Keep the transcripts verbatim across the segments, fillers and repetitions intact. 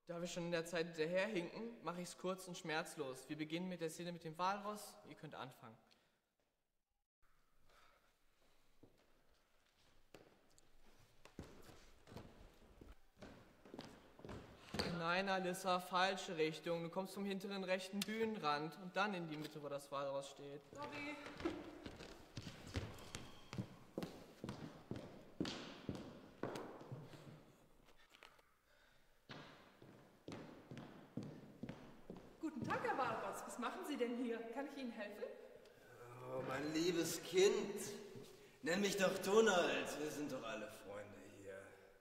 Da wir schon in der Zeit hinterherhinken, mache ich es kurz und schmerzlos. Wir beginnen mit der Szene mit dem Walross. Ihr könnt anfangen. Nein, Alyssa, falsche Richtung. Du kommst vom hinteren rechten Bühnenrand und dann in die Mitte, wo das Walross steht. Sorry. Guten Tag, Herr Walross. Was machen Sie denn hier? Kann ich Ihnen helfen? Oh, mein liebes Kind. Nenn mich doch Donald. Wir sind doch alle Freunde hier.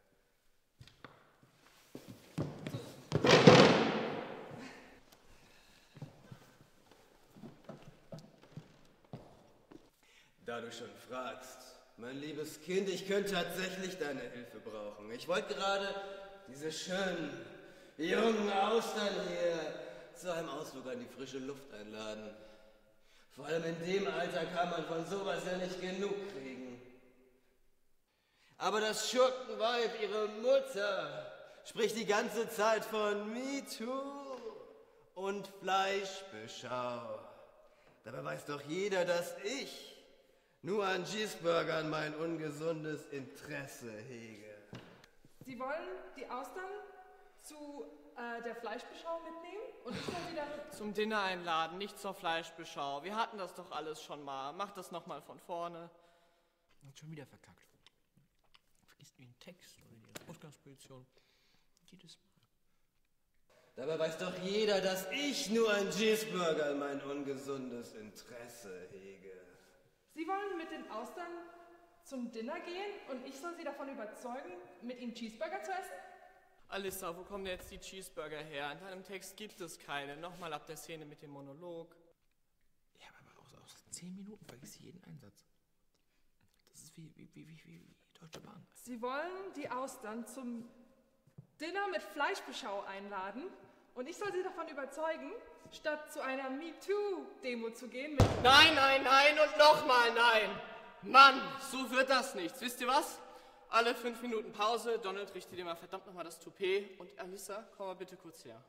Da du schon fragst, mein liebes Kind, ich könnte tatsächlich deine Hilfe brauchen. Ich wollte gerade diese schönen, jungen Austern hier zu einem Ausflug an die frische Luft einladen. Vor allem in dem Alter kann man von sowas ja nicht genug kriegen. Aber das Schurkenweib, ihre Mutter, spricht die ganze Zeit von MeToo und Fleischbeschau. Dabei weiß doch jeder, dass ich nur an Cheeseburgern mein ungesundes Interesse hege. Sie wollen die Austern zu äh, der Fleischbeschau mitnehmen und ich soll sie dann Zum Dinner einladen, nicht zur Fleischbeschau. Wir hatten das doch alles schon mal. Mach das nochmal von vorne. Hat schon wieder verkackt. Vergisst den Text oder die Ausgangsposition. Jedes Mal. Dabei weiß doch jeder, dass ich nur an Cheeseburgern mein ungesundes Interesse hege. Sie wollen mit den Austern zum Dinner gehen und ich soll Sie davon überzeugen, mit ihnen Cheeseburger zu essen? Alyssa, wo kommen denn jetzt die Cheeseburger her? In deinem Text gibt es keine. Nochmal ab der Szene mit dem Monolog. Ja, aber aus, aus zehn Minuten vergisst sie jeden Einsatz. Das ist wie, wie, wie, wie, wie Deutsche Bahn. Sie wollen die Austern zum Dinner mit Fleischbeschau einladen und ich soll Sie davon überzeugen, statt zu einer MeToo-Demo zu gehen mit... Nein, nein, nein und nochmal nein. Mann, so wird das nichts. Wisst ihr was? Alle fünf Minuten Pause. Donald, richte dir mal verdammt nochmal das Toupet. Und Alyssa, komm mal bitte kurz her.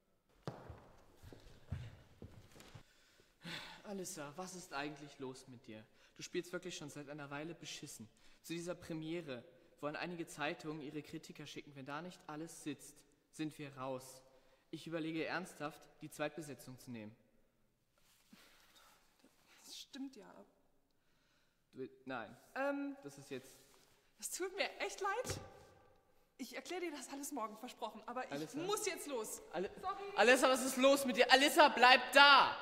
Alyssa, was ist eigentlich los mit dir? Du spielst wirklich schon seit einer Weile beschissen. Zu dieser Premiere wollen einige Zeitungen ihre Kritiker schicken. Wenn da nicht alles sitzt, sind wir raus. Ich überlege ernsthaft, die Zweitbesetzung zu nehmen. Das stimmt ja. Du, nein, Ähm, das ist jetzt... es tut mir echt leid. Ich erkläre dir das alles morgen, versprochen. Aber ich Alyssa? muss jetzt los. Ale Sorry. Alyssa, was ist los mit dir? Alyssa, bleib da!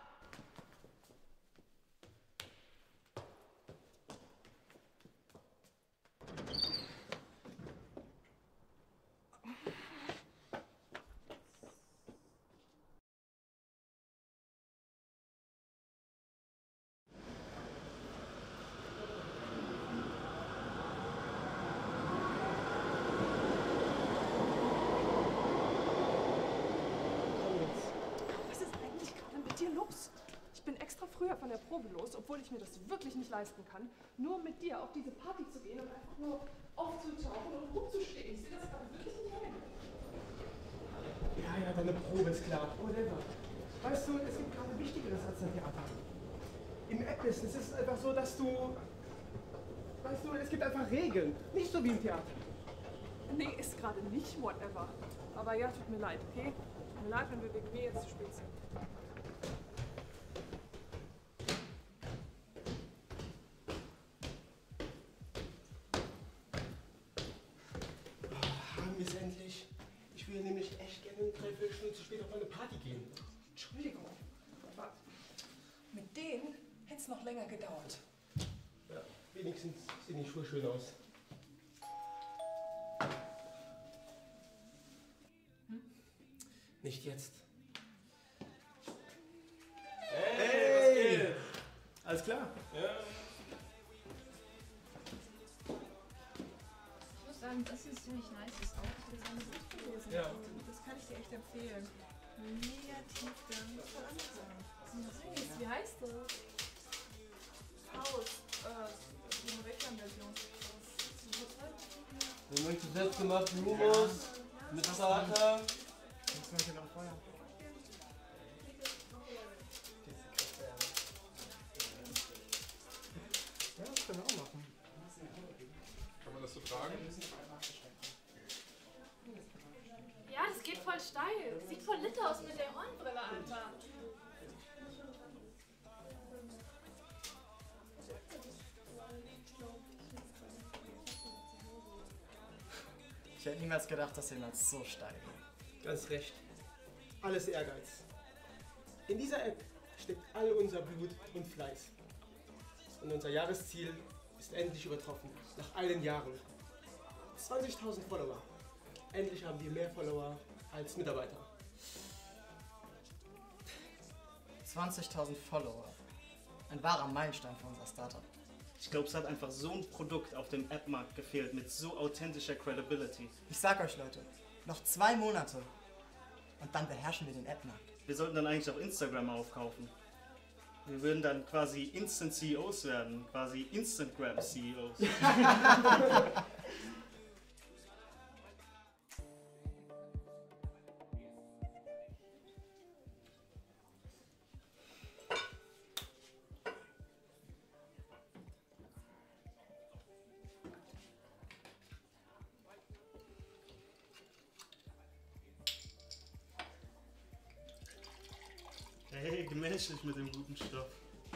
Was ist eigentlich gerade mit dir los? Ich bin extra früher von der Probe los, obwohl ich mir das wirklich nicht leisten kann, nur mit dir auf diese Party zu gehen und einfach nur aufzutauchen und rumzustehen. Ich sehe das gerade wirklich nicht ein. Ja, ja, deine Probe ist klar. Whatever. Weißt du, es gibt gerade Wichtigeres als ein Theater. Im App-Business ist es einfach so, dass du... Weißt du, es gibt einfach Regeln. Nicht so wie im Theater. Nee, ist gerade nicht whatever. Aber ja, tut mir leid, okay? Tut mir leid, wenn wir wegen mir jetzt zu spät sind. Oh, haben wir es endlich? Ich will nämlich echt gerne eine Dreiviertelstunde zu spät auf eine Party gehen. Entschuldigung, aber mit denen hätte es noch länger gedauert. Ja, wenigstens sehen die Schuhe schön aus. Hm? Nicht jetzt. Hey! Alles klar? Ja. Ich muss sagen, das ist ziemlich nice, das Outfit ist eine Buch gelesen. Ja. Das kann ich dir echt empfehlen. Mega tiefgang. Voll anders. Wie heißt das? Haus. Äh, die Wegland-Version. Du möchtest selbstgemachten Hummus mit Vater. Feuerchen am Feuer. Ja, das können wir auch machen. Kann man das so tragen? Ja, das geht voll steil. Sieht voll lit aus mit der Hornbrille, Alter. Ich hätte niemals gedacht, dass jemals so steil geht. Ganz recht. Alles Ehrgeiz. In dieser App steckt all unser Blut und Fleiß. Und unser Jahresziel ist endlich übertroffen. Nach all den Jahren. zwanzigtausend Follower. Endlich haben wir mehr Follower als Mitarbeiter. zwanzigtausend Follower. Ein wahrer Meilenstein für unser Startup. Ich glaube, es hat einfach so ein Produkt auf dem App-Markt gefehlt mit so authentischer Credibility. Ich sag euch, Leute, noch zwei Monate und dann beherrschen wir den App-Markt. Wir sollten dann eigentlich auch Instagram aufkaufen. Wir würden dann quasi Instant C E Os werden, quasi Instagram C E Os. Hey, gemächlich mit dem guten Stoff.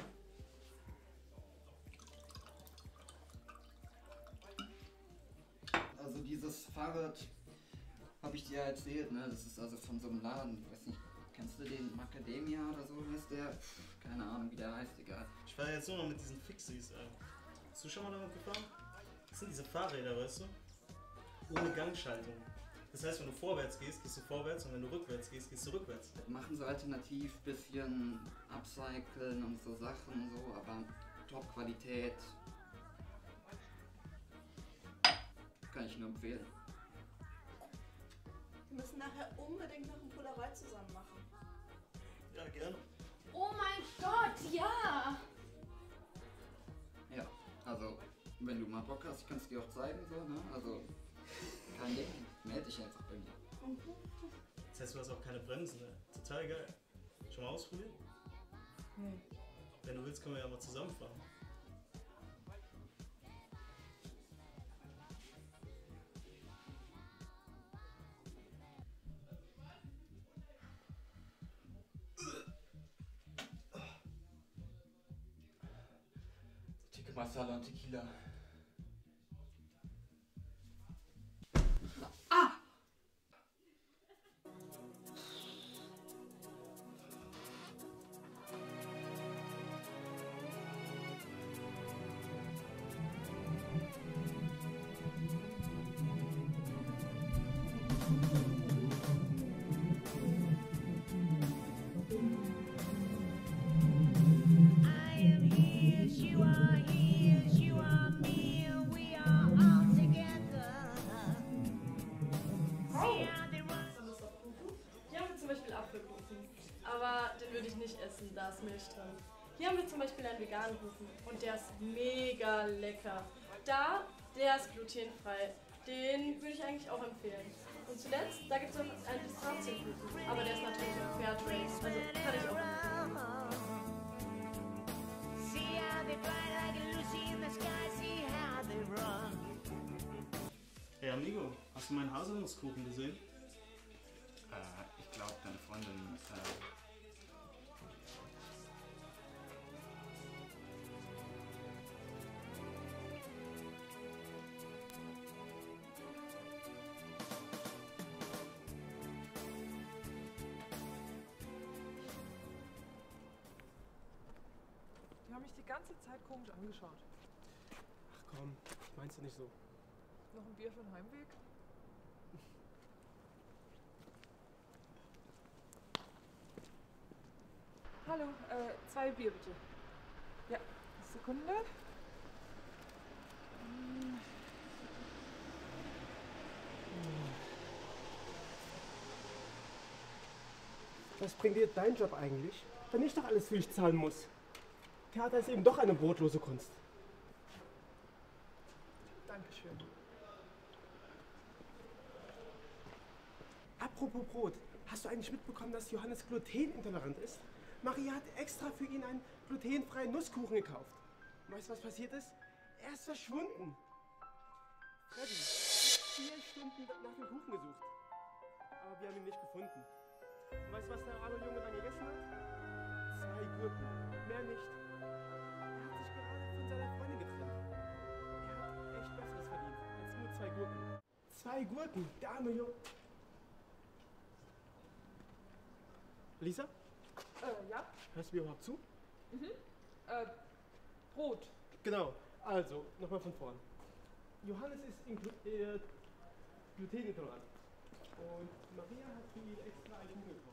Also dieses Fahrrad habe ich dir ja erzählt, ne? Das ist also von so einem Laden, weiß nicht, kennst du den Macadamia oder so heißt der? Pff, keine Ahnung wie der heißt, egal. Ich fahre jetzt nur noch mit diesen Fixies, ey. Hast du schon mal damit gefahren? Das sind diese Fahrräder, weißt du? Ohne Gangschaltung. Das heißt, wenn du vorwärts gehst, gehst du vorwärts und wenn du rückwärts gehst, gehst du rückwärts. Machen so alternativ bisschen upcyclen und so Sachen und so, aber Top-Qualität. Kann ich nur empfehlen. Wir müssen nachher unbedingt noch ein Polaroid zusammen machen. Ja, gerne. Oh mein Gott, ja! Ja, also wenn du mal Bock hast, ich kann es dir auch zeigen, so, ne? Also kein Ding, melde dich einfach bei mir. Das heißt, du hast auch keine Bremsen, ne? Total geil. Schon mal ausprobiert? Nee. Wenn du willst, können wir ja mal zusammenfahren. Tikka Masala und Tequila. Aber den würde ich nicht essen, da ist Milch drin. Hier haben wir zum Beispiel einen veganen Kuchen und der ist mega lecker. Da, der ist glutenfrei. Den würde ich eigentlich auch empfehlen. Und zuletzt, da gibt es noch einen Pistazienkuchen, aber der ist natürlich auch Fairtrade, also kann ich auch empfehlen. Hey Amigo, hast du meinen Haselnusskuchen gesehen? Äh, ich glaube, deine Freundin, äh... Die haben mich die ganze Zeit komisch angeschaut. Ach komm, meinst du nicht so? Noch ein Bier für den Heimweg? Hallo, äh, zwei Bier bitte. Ja, Sekunde. Hm. Was bringt dir dein Job eigentlich, wenn ich doch alles für dich zahlen muss? Theater ist eben doch eine brotlose Kunst. Dankeschön. Ab Apropos Brot, hast du eigentlich mitbekommen, dass Johannes glutenintolerant ist? Maria hat extra für ihn einen glutenfreien Nusskuchen gekauft. Und weißt du, was passiert ist? Er ist verschwunden. Freddy, ich habe vier Stunden nach dem Kuchen gesucht. Aber wir haben ihn nicht gefunden. Und weißt du, was der arme Junge dann gegessen hat? Zwei Gurken, mehr nicht. Er hat sich gerade von seiner Freundin getrennt. Er hat echt Besseres verdient als nur zwei Gurken. Zwei Gurken, der arme Junge. Lisa? Äh, ja? Hörst du mir überhaupt zu? Mhm. Äh, Brot. Genau, also, nochmal von vorn. Johannes ist Glu äh, glutenintolerant. Und Maria hat für ihn extra einen Kuchen gekocht.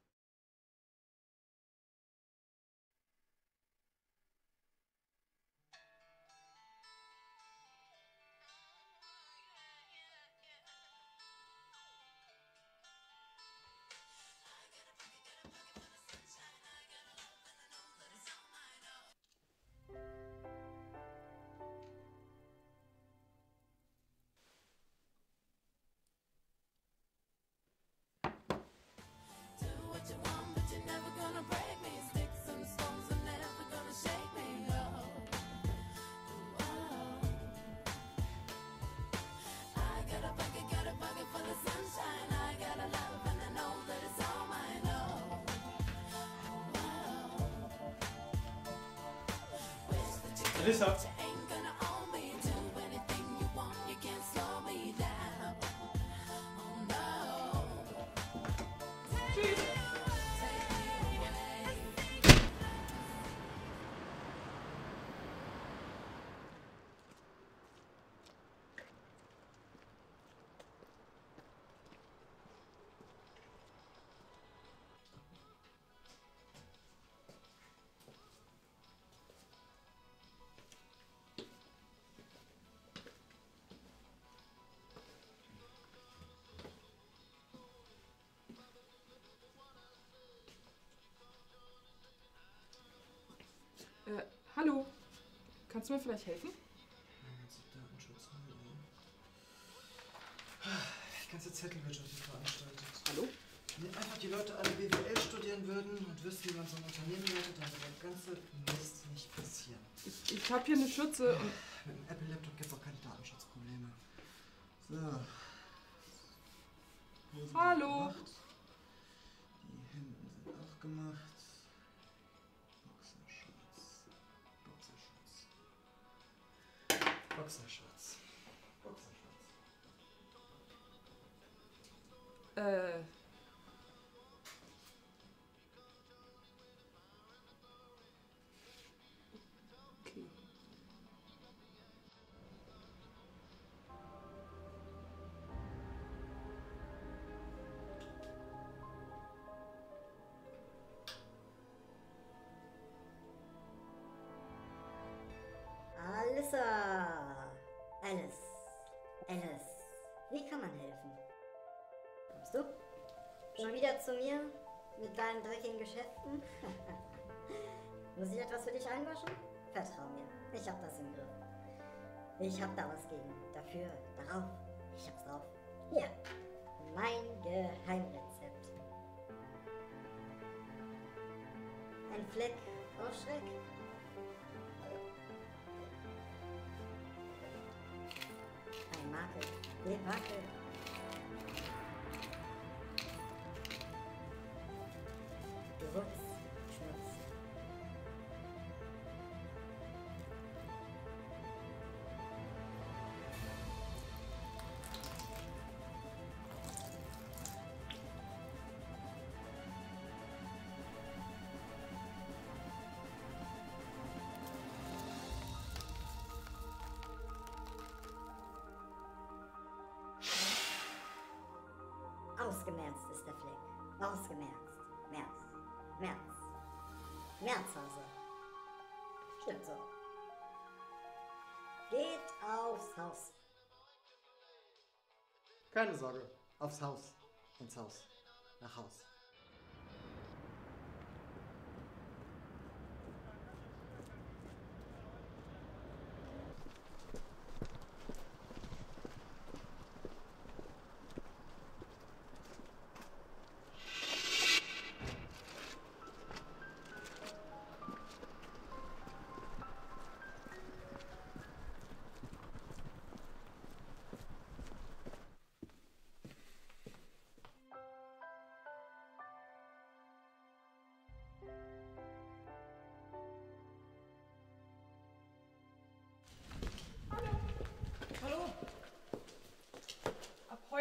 Lisa. Äh, hallo. Kannst du mir vielleicht helfen? Datenschutz. Die ganze Zettelwirtschaft ist veranstaltet. Hallo? Wenn einfach die Leute alle B W L studieren würden und wüssten, wie man so ein Unternehmen leitet, dann würde der ganze Mist nicht passieren. Ich, ich habe hier eine Schürze und... Mit dem Apple-Laptop gibt es auch keine Datenschutzprobleme. So. Hosen Hallo? Gemacht. Die Hemden sind auch gemacht. Boxershorts. Boxershorts. Boxershorts. Boxershorts. Äh... Okay. Alissa! Alice. Alice. Wie kann man helfen? Kommst du? Schon wieder zu mir? Mit deinen dreckigen Geschäften? Muss ich etwas für dich einwaschen? Vertrau mir. Ich hab das im Griff. Ich hab da was gegen. Dafür. Darauf. Ich hab's drauf. Hier. Mein Geheimrezept. Ein Fleck aus Schreck. Ein Makel. Debakel. Gewürz. Schmutz. Ausgemerzt ist der Fleck. Ausgemerzt. Merz. Merz. Märzhase. Stimmt so. Geht aufs Haus. Keine Sorge. Aufs Haus. Ins Haus. Nach Haus.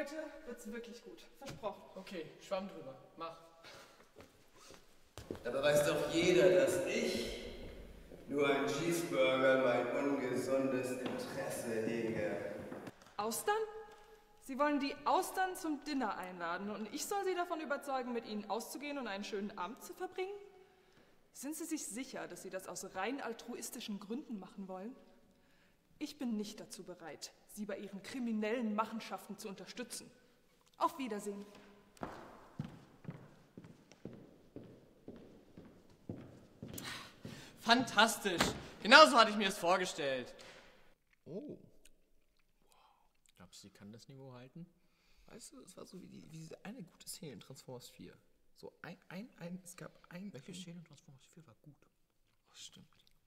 Heute wird's wirklich gut. Versprochen. Okay, Schwamm drüber. Mach. Aber weiß doch jeder, dass ich nur ein Cheeseburger mein ungesundes Interesse hege. Austern? Sie wollen die Austern zum Dinner einladen und ich soll Sie davon überzeugen, mit Ihnen auszugehen und einen schönen Abend zu verbringen? Sind Sie sich sicher, dass Sie das aus rein altruistischen Gründen machen wollen? Ich bin nicht dazu bereit, Sie bei Ihren kriminellen Machenschaften zu unterstützen. Auf Wiedersehen. Fantastisch. Genauso hatte ich mir es vorgestellt. Oh. Wow. Glaubst du, sie kann das Niveau halten? Weißt du, es war so wie, die, wie diese eine gute Szene in Transformers vier. So ein, ein, ein, es gab ein... Welche Szene in Transformers vier war gut? Oh, stimmt.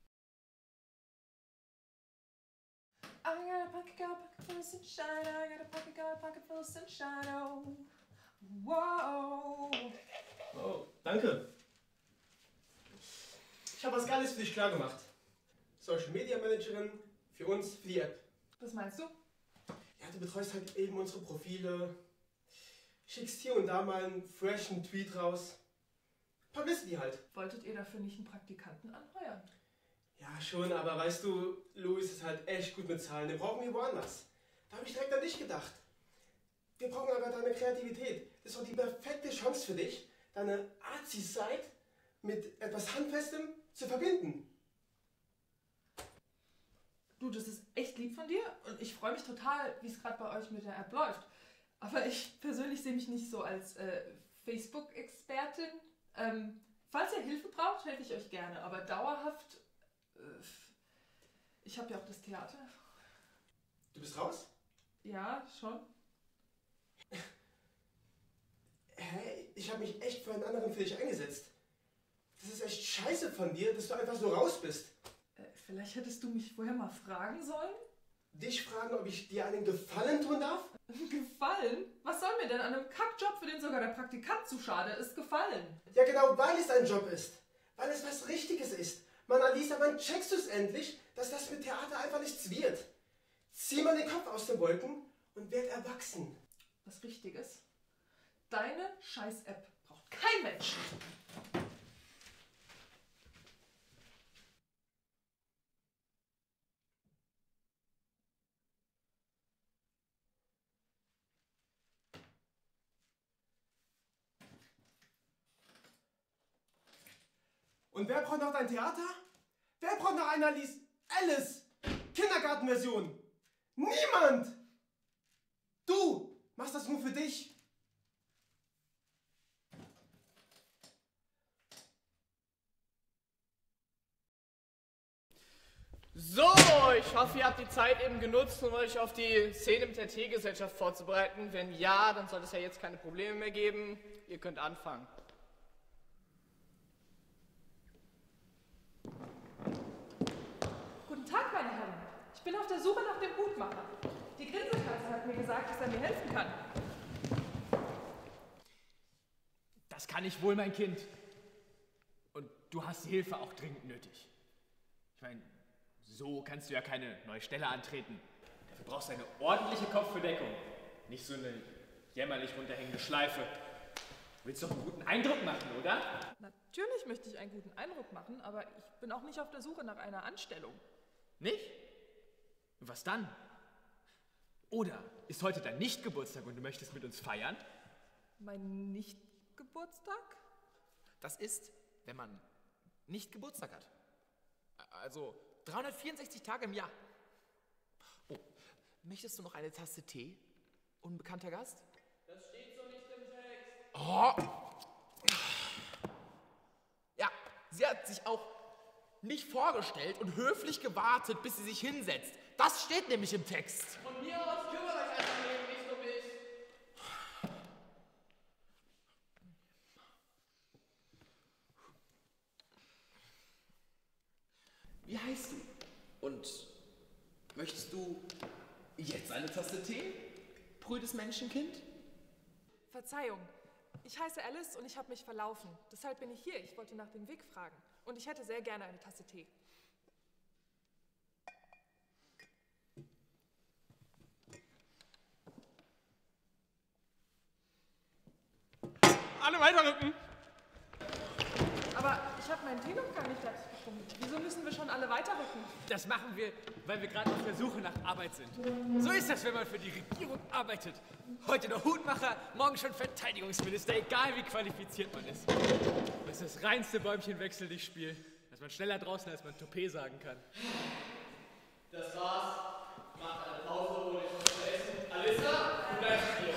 I got a pocket, got a pocket full of sunshine. I got a pocket, got a pocket full of sunshine. Oh, wow. Oh, danke. Ich habe was Geiles für dich klar gemacht. Social Media Managerin für uns, für die App. Was meinst du? Ja, du betreust halt eben unsere Profile, schickst hier und da mal einen freshen Tweet raus. Publicity halt. Wolltet ihr dafür nicht einen Praktikanten anheuern? Ja, schon, aber weißt du, Louis ist halt echt gut mit Zahlen. Den brauchen wir woanders. Da habe ich direkt an dich gedacht. Wir brauchen aber deine Kreativität. Das ist doch die perfekte Chance für dich, deine Arzi-Site mit etwas Handfestem zu verbinden. Du, das ist echt lieb von dir und ich freue mich total, wie es gerade bei euch mit der App läuft. Aber ich persönlich sehe mich nicht so als äh, Facebook-Expertin. Ähm, falls ihr Hilfe braucht, helfe ich euch gerne, aber dauerhaft... Äh, ich habe ja auch das Theater. Du bist raus? Ja, schon. Hä? Ich habe mich echt für einen anderen für dich eingesetzt. Das ist echt scheiße von dir, dass du einfach so raus bist. Äh, vielleicht hättest du mich vorher mal fragen sollen? Dich fragen, ob ich dir einen Gefallen tun darf? Gefallen? Was soll mir denn an einem Kackjob, für den sogar der Praktikant zu schade ist, gefallen? Ja genau, weil es dein Job ist. Weil es was Richtiges ist. Mann, Alisa, wann checkst du es endlich, dass das mit Theater einfach nichts wird? Zieh mal den Kopf aus den Wolken und werd erwachsen. Was Richtiges? Deine Scheiß-App braucht kein Mensch. Und wer braucht noch dein Theater? Wer braucht noch eine Alice? Alice! Kindergartenversion! Niemand! Du machst das nur für dich. So, ich hoffe, ihr habt die Zeit eben genutzt, um euch auf die Szene mit der Teegesellschaft vorzubereiten. Wenn ja, dann soll es ja jetzt keine Probleme mehr geben. Ihr könnt anfangen. Guten Tag, meine Herren. Ich bin auf der Suche nach dem Hutmacher. Die Grinsekatze hat mir gesagt, dass er mir helfen kann. Das kann ich wohl, mein Kind. Und du hast die Hilfe auch dringend nötig. Ich meine, so kannst du ja keine neue Stelle antreten. Dafür brauchst du eine ordentliche Kopfbedeckung. Nicht so eine jämmerlich runterhängende Schleife. Du willst doch einen guten Eindruck machen, oder? Natürlich möchte ich einen guten Eindruck machen, aber ich bin auch nicht auf der Suche nach einer Anstellung. Nicht? Was dann? Oder ist heute dein Nicht-Geburtstag und du möchtest mit uns feiern? Mein Nicht-Geburtstag? Das ist, wenn man nicht Geburtstag hat. Also dreihundertvierundsechzig Tage im Jahr. Oh, möchtest du noch eine Tasse Tee, unbekannter Gast? Das steht so nicht im Text. Oh. Ja, sie hat sich auch nicht vorgestellt und höflich gewartet, bis sie sich hinsetzt. Das steht nämlich im Text. Von mir aus kümmert euch einfach nicht um mich. Wie heißt du? Und möchtest du jetzt eine Tasse Tee, prüdes Menschenkind? Verzeihung. Ich heiße Alice und ich habe mich verlaufen. Deshalb bin ich hier. Ich wollte nach dem Weg fragen. Und ich hätte sehr gerne eine Tasse Tee. alle weiterrücken! Aber ich habe meinen Tee noch gar nicht fertig gefunden. Wieso müssen wir schon alle weiterrücken? Das machen wir, weil wir gerade auf der Suche nach Arbeit sind. So ist das, wenn man für die Regierung arbeitet. Heute noch Hutmacher, morgen schon Verteidigungsminister, egal wie qualifiziert man ist. Das ist das reinste Bäumchen-Wechsel-Dich-Spiel, dass man schneller draußen als man Toupet sagen kann. Das war's. Macht eine Pause, hol ich was zu essen. Alissa, du bleibst hier.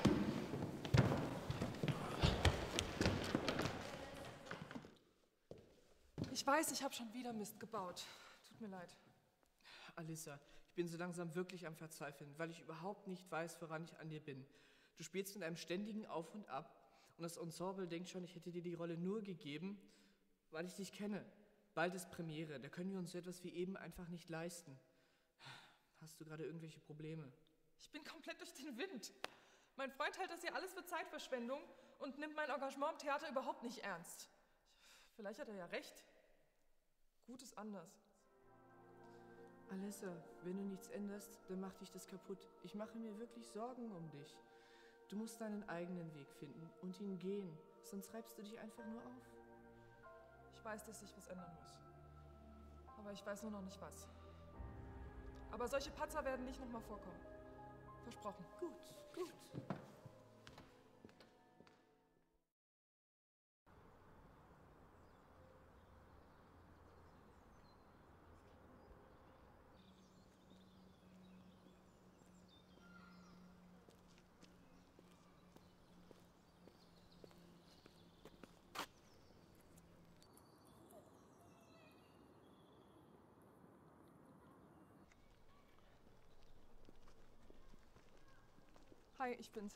Ich weiß, ich habe schon wieder Mist gebaut. Tut mir leid. Alissa, ich bin so langsam wirklich am Verzweifeln, weil ich überhaupt nicht weiß, woran ich an dir bin. Du spielst mit einem ständigen Auf und Ab und das Ensemble denkt schon, ich hätte dir die Rolle nur gegeben, weil ich dich kenne. Bald ist Premiere, da können wir uns so etwas wie eben einfach nicht leisten. Hast du gerade irgendwelche Probleme? Ich bin komplett durch den Wind. Mein Freund hält das hier alles für Zeitverschwendung und nimmt mein Engagement im Theater überhaupt nicht ernst. Vielleicht hat er ja recht. Gut ist anders. Alissa, wenn du nichts änderst, dann macht dich das kaputt. Ich mache mir wirklich Sorgen um dich. Du musst deinen eigenen Weg finden und ihn gehen, sonst reibst du dich einfach nur auf. Ich weiß, dass sich was ändern muss. Aber ich weiß nur noch nicht was. Aber solche Patzer werden nicht nochmal vorkommen. Versprochen. Gut, gut. Hi, ich bin's.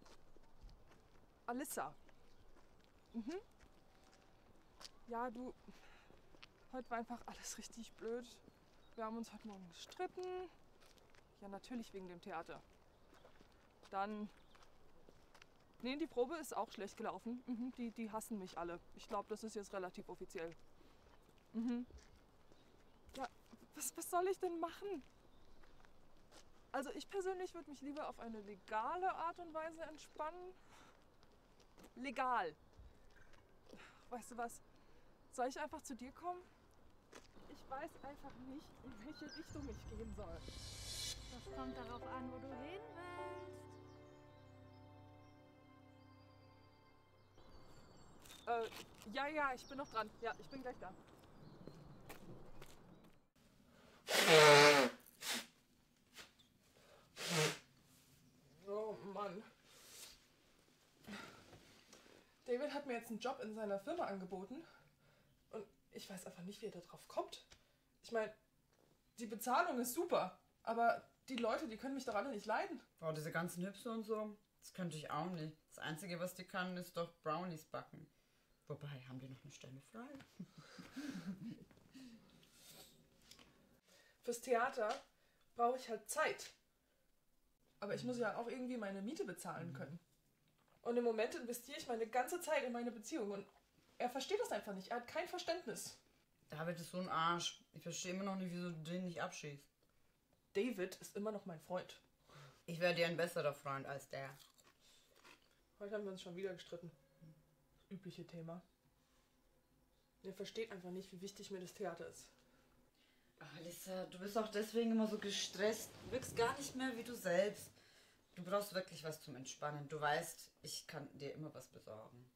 Alissa. Mhm. Ja, du, heute war einfach alles richtig blöd. Wir haben uns heute Morgen gestritten. Ja, natürlich wegen dem Theater. Dann, nee, die Probe ist auch schlecht gelaufen. Mhm, die, die hassen mich alle. Ich glaube, das ist jetzt relativ offiziell. Mhm. Ja, was, was soll ich denn machen? Also ich persönlich würde mich lieber auf eine legale Art und Weise entspannen. Legal. Weißt du was? Soll ich einfach zu dir kommen? Ich weiß einfach nicht, in welche Richtung ich gehen soll. Das kommt darauf an, wo du hin willst. Äh, ja, ja, ich bin noch dran. Ja, ich bin gleich da. Oh Mann. David hat mir jetzt einen Job in seiner Firma angeboten und ich weiß einfach nicht, wie er da drauf kommt. Ich meine, die Bezahlung ist super, aber die Leute, die können mich doch alle nicht leiden. Boah, diese ganzen Hübse und so, das könnte ich auch nicht. Das Einzige, was die kann, ist doch Brownies backen. Wobei, haben die noch eine Stelle frei? Fürs Theater brauche ich halt Zeit. Aber ich muss ja auch irgendwie meine Miete bezahlen können. Und im Moment investiere ich meine ganze Zeit in meine Beziehung und er versteht das einfach nicht. Er hat kein Verständnis. David ist so ein Arsch. Ich verstehe immer noch nicht, wieso du den nicht abschießt. David ist immer noch mein Freund. Ich wäre dir ein besserer Freund als der. Heute haben wir uns schon wieder gestritten. Das übliche Thema. Er versteht einfach nicht, wie wichtig mir das Theater ist. Ach, Alissa, du bist auch deswegen immer so gestresst. Du wirkst gar nicht mehr wie du selbst. Du brauchst wirklich was zum Entspannen. Du weißt, ich kann dir immer was besorgen.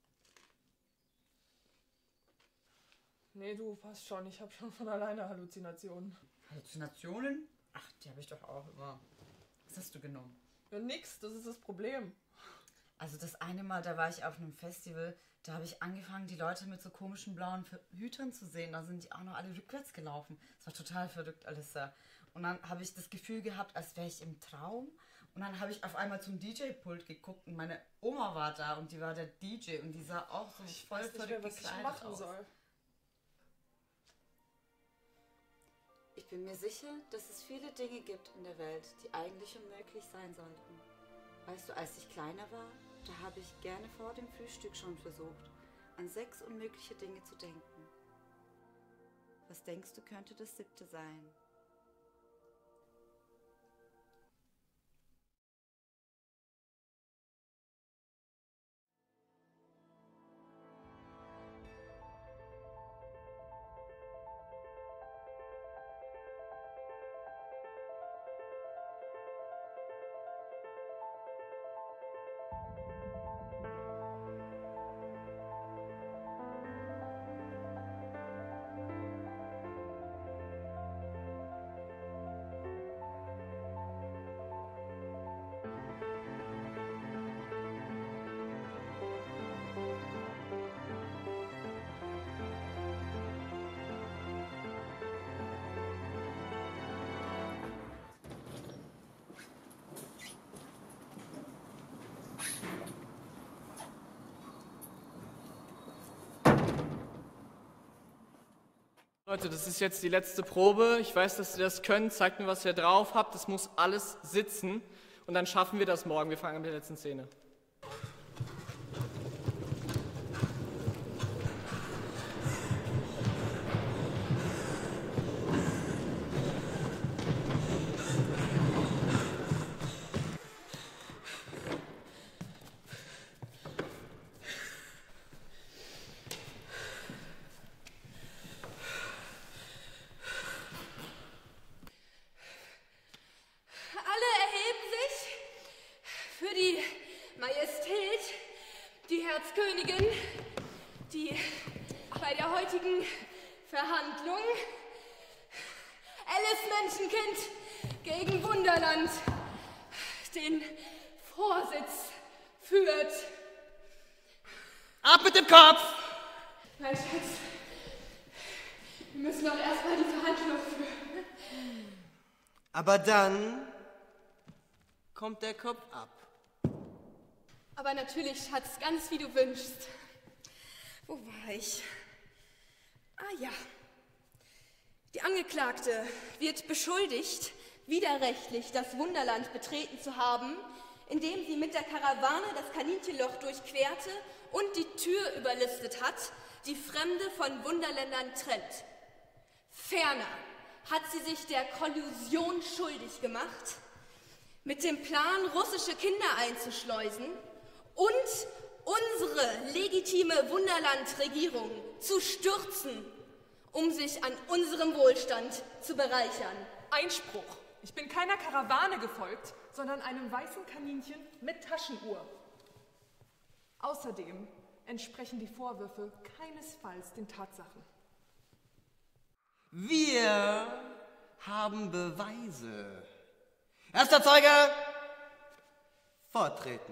Nee, du passt schon. Ich habe schon von alleine Halluzinationen. Halluzinationen? Ach, die habe ich doch auch immer. Was hast du genommen? Ja, nix. Das ist das Problem. Also das eine Mal, da war ich auf einem Festival, da habe ich angefangen, die Leute mit so komischen blauen Hütern zu sehen. Da sind die auch noch alle rückwärts gelaufen. Das war total verrückt, Alissa. Und dann habe ich das Gefühl gehabt, als wäre ich im Traum. Und dann habe ich auf einmal zum D J-Pult geguckt und meine Oma war da und die war der D J und die sah auch so ich voll weiß nicht mehr, was ich machen aus. soll. Ich bin mir sicher, dass es viele Dinge gibt in der Welt, die eigentlich unmöglich sein sollten. Weißt du, als ich kleiner war, da habe ich gerne vor dem Frühstück schon versucht, an sechs unmögliche Dinge zu denken. Was denkst du, könnte das siebte sein? Leute, das ist jetzt die letzte Probe. Ich weiß, dass ihr das könnt. Zeigt mir, was ihr drauf habt. Das muss alles sitzen. Und dann schaffen wir das morgen. Wir fangen an mit der letzten Szene. Königin, die bei der heutigen Verhandlung Alice Menschenkind gegen Wunderland den Vorsitz führt. Ab mit dem Kopf! Mein Schatz, wir müssen doch erstmal die Verhandlung führen. Aber dann kommt der Kopf ab. Aber natürlich, Schatz, ganz wie du wünschst. Wo war ich? Ah ja. Die Angeklagte wird beschuldigt, widerrechtlich das Wunderland betreten zu haben, indem sie mit der Karawane das Kaninchenloch durchquerte und die Tür überlistet hat, die Fremde von Wunderländern trennt. Ferner hat sie sich der Kollusion schuldig gemacht, mit dem Plan, russische Kinder einzuschleusen und unsere legitime Wunderlandregierung zu stürzen, um sich an unserem Wohlstand zu bereichern. Einspruch. Ich bin keiner Karawane gefolgt, sondern einem weißen Kaninchen mit Taschenuhr. Außerdem entsprechen die Vorwürfe keinesfalls den Tatsachen. Wir haben Beweise. Erster Zeuge, vortreten.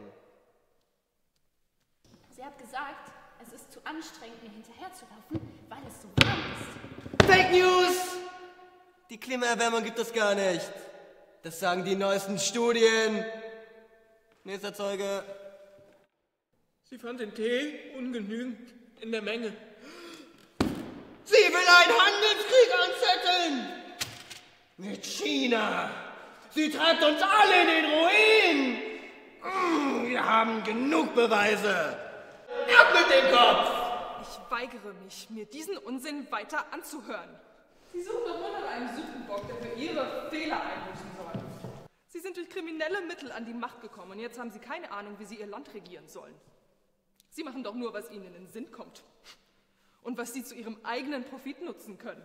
Sie hat gesagt, es ist zu anstrengend, mir hinterherzulaufen, weil es so warm ist. Fake News! Die Klimaerwärmung gibt es gar nicht. Das sagen die neuesten Studien. Nächster Zeuge. Sie fand den Tee ungenügend in der Menge. Sie will einen Handelskrieg anzetteln! Mit China! Sie treibt uns alle in den Ruin! Wir haben genug Beweise! Ab mit dem Kopf! Ich weigere mich, mir diesen Unsinn weiter anzuhören. Sie suchen doch nur nach einem Sündenbock, der für ihre Fehler einbüßen soll. Sie sind durch kriminelle Mittel an die Macht gekommen und jetzt haben sie keine Ahnung, wie sie ihr Land regieren sollen. Sie machen doch nur, was ihnen in den Sinn kommt und was sie zu ihrem eigenen Profit nutzen können.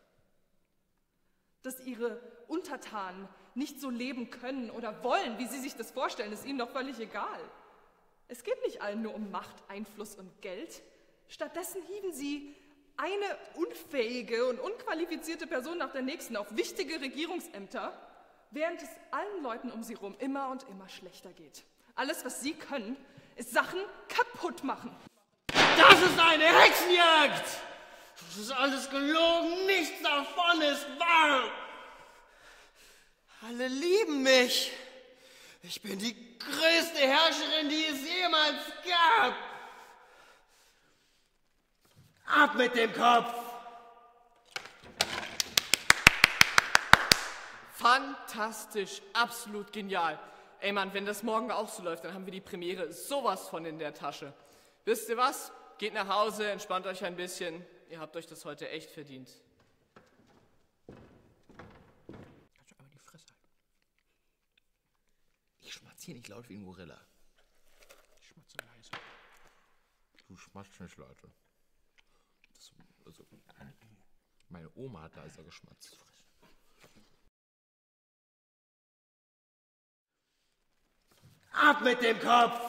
Dass ihre Untertanen nicht so leben können oder wollen, wie sie sich das vorstellen, ist ihnen doch völlig egal. Es geht nicht allen nur um Macht, Einfluss und Geld. Stattdessen hieben sie eine unfähige und unqualifizierte Person nach der nächsten auf wichtige Regierungsämter, während es allen Leuten um sie herum immer und immer schlechter geht. Alles, was sie können, ist Sachen kaputt machen. Das ist eine Hexenjagd! Das ist alles gelogen, nichts davon ist wahr! Alle lieben mich! Ich bin die größte Herrscherin, die es jemals gab! Ab mit dem Kopf! Fantastisch, absolut genial. Ey Mann, wenn das morgen auch so läuft, dann haben wir die Premiere sowas von in der Tasche. Wisst ihr was? Geht nach Hause, entspannt euch ein bisschen. Ihr habt euch das heute echt verdient. Kannst du aber die Fresse halten. Ich schmatze hier nicht laut wie ein Gorilla. Ich schmatze leise. Du schmatzt nicht, Leute. Das, also, meine Oma hat leiser geschmatzt. Ab mit dem Kopf!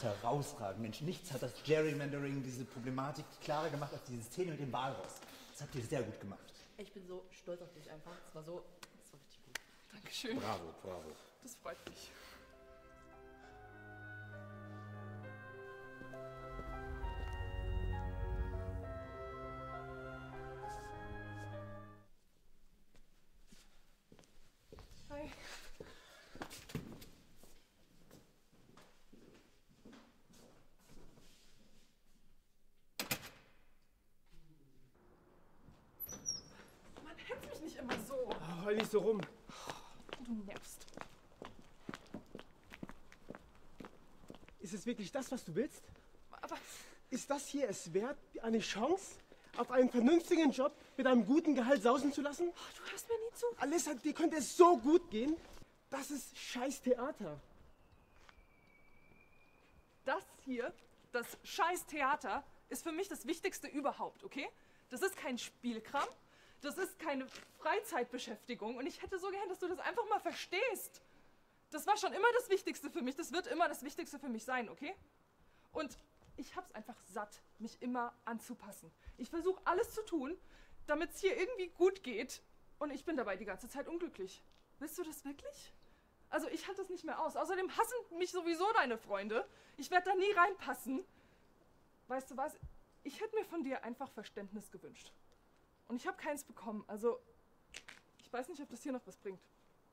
herausragend. Mensch, nichts hat das Gerrymandering, diese Problematik klarer gemacht als diese Szene mit dem Walross. Das habt ihr sehr gut gemacht. Ich bin so stolz auf dich einfach. Es war so, es war richtig gut. Dankeschön. Bravo, bravo. Das freut mich. Hi. Mann, hetz mich nicht immer so. Oh, heul nicht so rum. Du nervst. Ist es wirklich das, was du willst? Aber ist das hier es wert, eine Chance auf einen vernünftigen Job mit einem guten Gehalt sausen zu lassen? Oh, du hörst mir nie zu. Alissa, dir könnte es so gut gehen. Das ist scheiß Theater. Das hier, das scheiß Theater, ist für mich das Wichtigste überhaupt, okay? Das ist kein Spielkram, das ist keine Freizeitbeschäftigung und ich hätte so gern, dass du das einfach mal verstehst. Das war schon immer das Wichtigste für mich, das wird immer das Wichtigste für mich sein, okay? Und ich hab's einfach satt, mich immer anzupassen. Ich versuche alles zu tun, damit es hier irgendwie gut geht und ich bin dabei die ganze Zeit unglücklich. Willst du das wirklich? Also ich halte das nicht mehr aus. Außerdem hassen mich sowieso deine Freunde. Ich werde da nie reinpassen. Weißt du was? Ich hätte mir von dir einfach Verständnis gewünscht. Und ich habe keins bekommen. Also ich weiß nicht, ob das hier noch was bringt.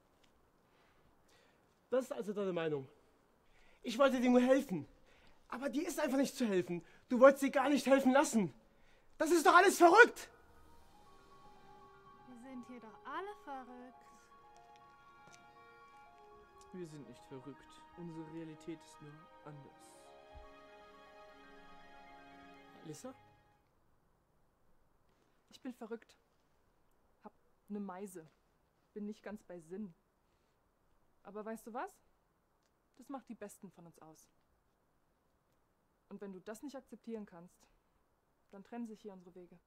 Das ist also deine Meinung. Ich wollte dir nur helfen. Aber dir ist einfach nicht zu helfen. Du wolltest dir gar nicht helfen lassen. Das ist doch alles verrückt. Wir sind hier doch alle verrückt. Wir sind nicht verrückt. Unsere Realität ist nur anders. Alissa? Ich bin verrückt. Hab ne Meise. Bin nicht ganz bei Sinn. Aber weißt du was? Das macht die Besten von uns aus. Und wenn du das nicht akzeptieren kannst, dann trennen sich hier unsere Wege.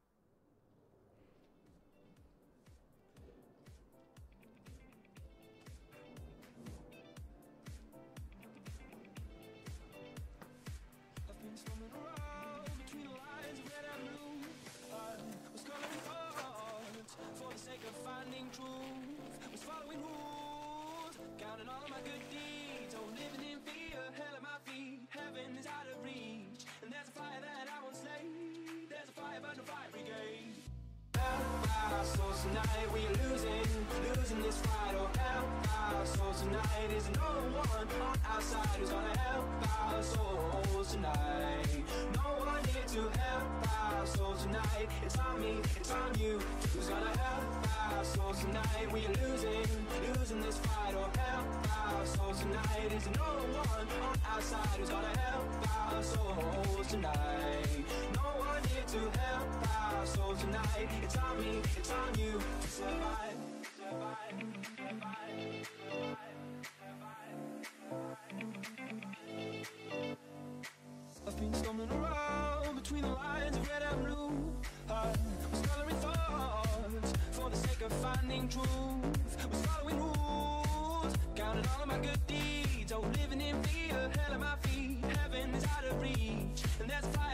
Counting all of my good deeds, oh, living in fear, hell at my feet, heaven is out of reach, and there's a fire that I won't slay, there's a fire but no fire brigade. Help our souls tonight, we are losing, losing this fight, oh, help our souls tonight, is no one on our side who's gonna help our souls tonight, no one here to help our souls tonight, it's on me, it's on you, who's gonna help our souls tonight, we are losing, losing this fight, oh, help our souls tonight, is no one on our side who's gonna help our souls tonight, no one here to help our souls tonight, it's on me, it's on you, to survive, survive, survive, I've been stumbling around between the lines of red and blue. I was coloring thoughts for the sake of finding truth. Was following rules, counting all of my good deeds. Oh, living in fear, hell at my feet. Heaven is out of reach, and there's a fire